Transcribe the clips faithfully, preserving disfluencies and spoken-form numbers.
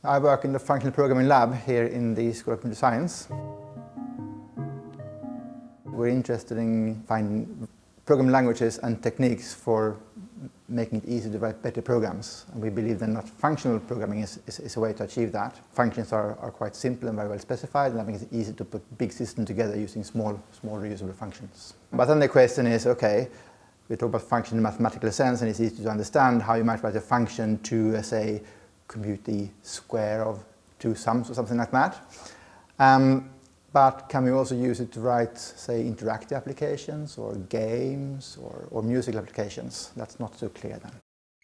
I work in the functional programming lab here in the School of Computer Science. We're interested in finding programming languages and techniques for making it easy to write better programs. And we believe then that functional programming is, is, is a way to achieve that. Functions are, are quite simple and very well specified, and that makes it easy to put big systems together using small, small reusable functions. But then the question is, okay, we talk about function in a mathematical sense, and it's easy to understand how you might write a function to, uh, say, compute the square of two sums or something like that. Um, but can we also use it to write, say, interactive applications or games or, or musical applications? That's not so clear then.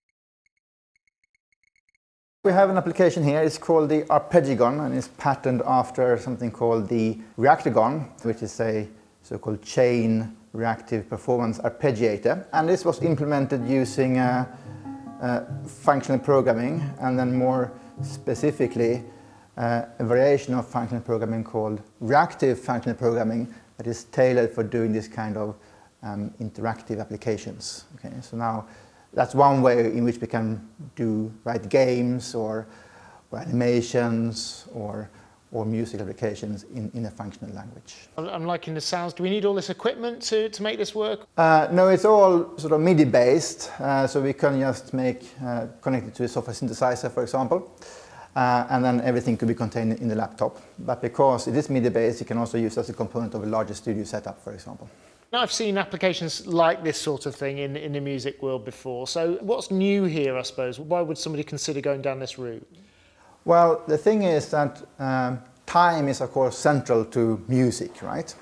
We have an application here. It's called the Arpeggigon, and it's patterned after something called the Reactivegon, which is a so-called chain reactive performance arpeggiator. And this was implemented using uh, uh, functional programming, and then more specifically uh, a variation of functional programming called reactive functional programming that is tailored for doing this kind of um, interactive applications. Okay, so now that's one way in which we can do write games or, or animations or or music applications in, in a functional language. I'm liking the sounds. Do we need all this equipment to, to make this work? Uh, no, it's all sort of MIDI based, uh, so we can just make uh, connect it to a software synthesizer, for example, uh, and then everything could be contained in the laptop. But because it is MIDI based, you can also use it as a component of a larger studio setup, for example. Now, I've seen applications like this sort of thing in, in the music world before, so what's new here, I suppose? Why would somebody consider going down this route? Well, the thing is that um, time is, of course, central to music, right?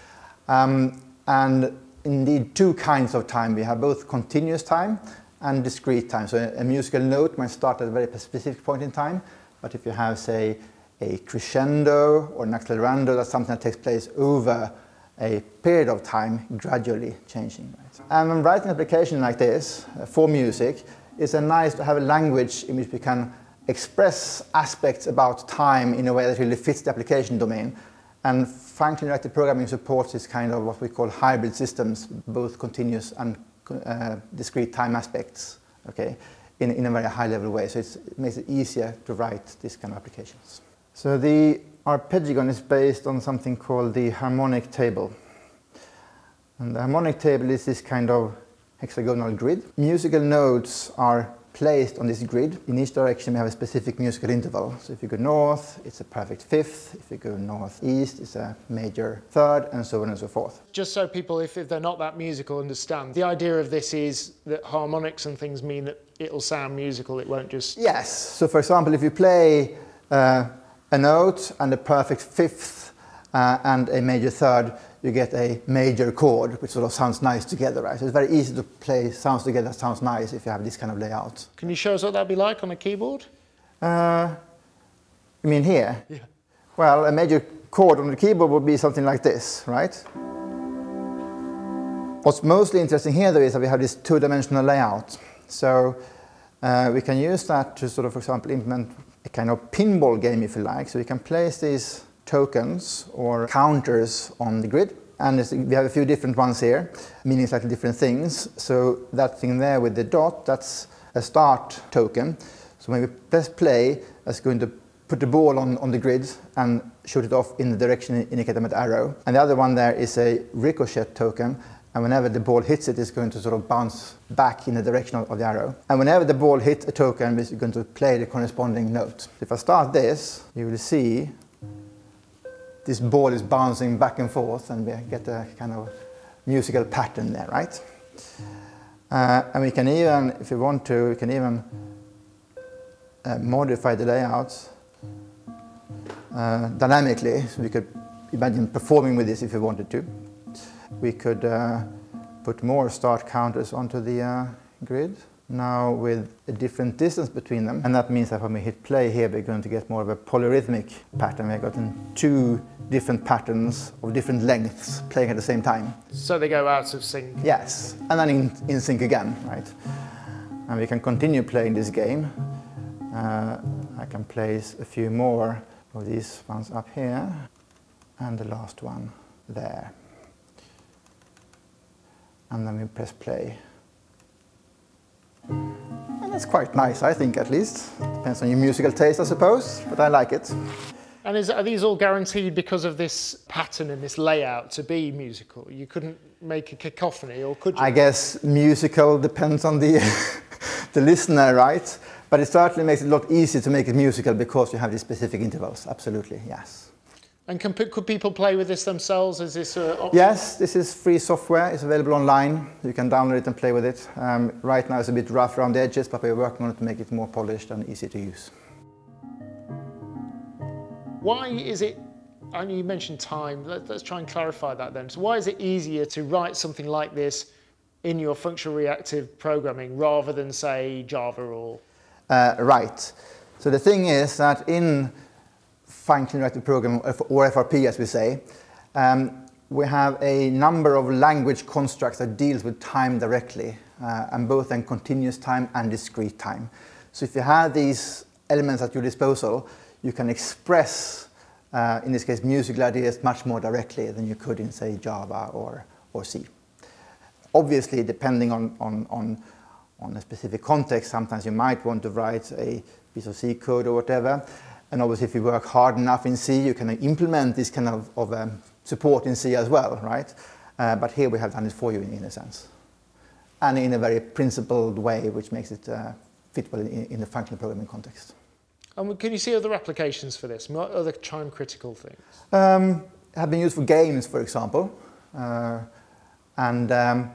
Um, and indeed, two kinds of time. We have both continuous time and discrete time. So a, a musical note might start at a very specific point in time, but if you have, say, a crescendo or an accelerando, that's something that takes place over a period of time, gradually changing. Right? And when writing an application like this uh, for music, it's a nice to have a language in which we can express aspects about time in a way that really fits the application domain. And functional reactive programming supports this kind of what we call hybrid systems, both continuous and uh, discrete time aspects, okay, in, in a very high level way. So it's, it makes it easier to write these kind of applications. So the Arpeggigon is based on something called the Harmonic Table. And the Harmonic Table is this kind of hexagonal grid. Musical notes are placed on this grid. In each direction we have a specific musical interval. So if you go north, it's a perfect fifth. If you go northeast, it's a major third, and so on and so forth. Just so people, if, if they're not that musical, understand, the idea of this is that harmonics and things mean that it'll sound musical, it won't just... Yes. So for example, if you play uh, a note and a perfect fifth uh, and a major third, you get a major chord, which sort of sounds nice together, right? So it's very easy to play sounds together that sounds nice if you have this kind of layout. Can you show us what that'd be like on a keyboard? Uh, you mean here? Yeah. Well, a major chord on the keyboard would be something like this, right? What's mostly interesting here, though, is that we have this two-dimensional layout. So uh, we can use that to sort of, for example, implement a kind of pinball game, if you like. So we can place these tokens or counters on the grid, and we have a few different ones here meaning slightly different things. So that thing there with the dot, that's a start token. So when we press play, that's going to put the ball on, on the grid and shoot it off in the direction indicated by the arrow. And the other one there is a ricochet token, and whenever the ball hits it, it's going to sort of bounce back in the direction of, of the arrow. And whenever the ball hits a token, it's going to play the corresponding note. If I start this, you will see this ball is bouncing back and forth, and we get a kind of musical pattern there, right? Uh, and we can even, if we want to, we can even uh, modify the layouts uh, dynamically. So we could imagine performing with this if we wanted to. We could uh, put more start counters onto the uh, grid, now with a different distance between them. And that means that when we hit play here, we're going to get more of a polyrhythmic pattern. We've gotten two different patterns of different lengths playing at the same time. So they go out of sync? Yes, and then in, in sync again, right? And we can continue playing this game. Uh, I can place a few more of these ones up here, and the last one there. And then we press play. And That's quite nice, I think, at least. Depends on your musical taste, I suppose, but I like it. And is, are these all guaranteed because of this pattern and this layout to be musical? You couldn't make a cacophony, or could you? I guess musical depends on the, the listener, right? But it certainly makes it a lot easier to make it musical because you have these specific intervals, absolutely, yes. And can, could people play with this themselves? Is this a option? Yes, this is free software. It's available online. You can download it and play with it. Um, right now it's a bit rough around the edges, but we're working on it to make it more polished and easy to use. Why is it, I know you mentioned time, Let, let's try and clarify that then. So why is it easier to write something like this in your functional reactive programming rather than, say, Java or? Uh, right. So the thing is that in functional reactive programming, or F R P as we say, um, we have a number of language constructs that deals with time directly, uh, and both in continuous time and discrete time. So if you have these elements at your disposal, you can express, uh, in this case, musical ideas much more directly than you could in, say, Java or, or C. Obviously, depending on, on, on, on a specific context, sometimes you might want to write a piece of C code or whatever. And obviously, if you work hard enough in C, you can implement this kind of, of um, support in C as well, right? Uh, but here we have done it for you in, in a sense. And in a very principled way, which makes it uh, fit well in, in the functional programming context. And can you see other applications for this, other time-critical things? Um, have been used for games, for example. Uh, and um,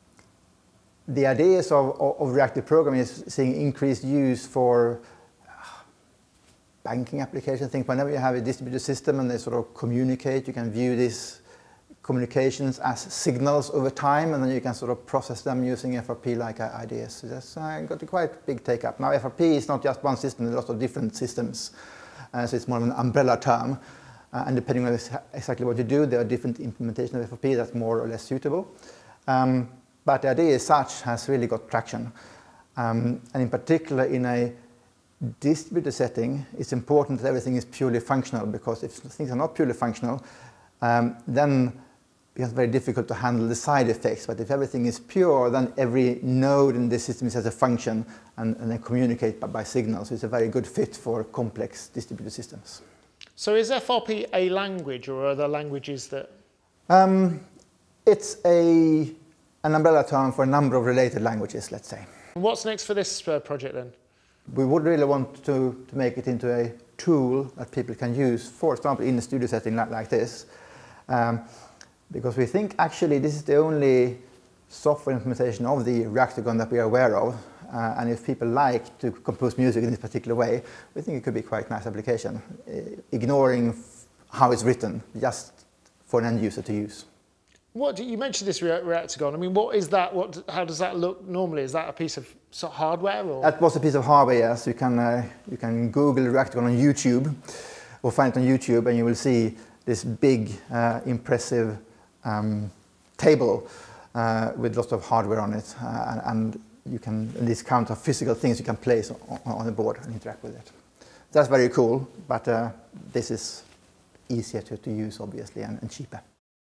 the ideas of, of, of reactive programming is seeing increased use for uh, banking applications. I think whenever you have a distributed system and they sort of communicate, you can view these communications as signals over time, and then you can sort of process them using F R P-like ideas. So that's uh, got a quite big take-up. Now, F R P is not just one system, there are lots of different systems. Uh, so it's more of an umbrella term. Uh, and depending on exactly what you do, there are different implementations of F R P that's more or less suitable. Um, but the idea as such has really got traction. Um, and in particular, in a distributed setting, it's important that everything is purely functional, because if things are not purely functional, um, then it becomes very difficult to handle the side effects. But if everything is pure, then every node in the system has a function and, and they communicate by, by signals. So it's a very good fit for complex distributed systems. So is F R P a language, or are there languages that? Um, it's a, an umbrella term for a number of related languages, let's say. What's next for this uh, project then? We would really want to, to make it into a tool that people can use, for example, in a studio setting like, like this. Um, because we think actually this is the only software implementation of the Reactivegon that we are aware of. Uh, and if people like to compose music in this particular way, we think it could be quite a nice application, uh, ignoring how it's written, just for an end user to use. What do, you mentioned this Reactivegon. I mean, what is that? What, how does that look normally? Is that a piece of sort of hardware? Or? That was a piece of hardware, yes. You can, uh, you can Google Reactivegon on YouTube, or find it on YouTube, and you will see this big, uh, impressive um, table uh, with lots of hardware on it. Uh, and, and you can, this count of physical things you can place on, on the board and interact with it. That's very cool, but uh, this is easier to, to use, obviously, and, and cheaper.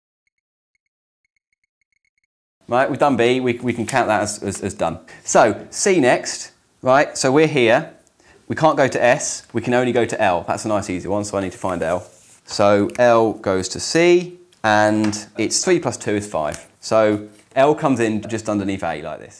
Right, we've done B, we, we can count that as, as, as done. So, C next, right, so we're here. We can't go to S, we can only go to L. That's a nice easy one, so I need to find L. So L goes to C, and it's three plus two is five. So L comes in just underneath A like this.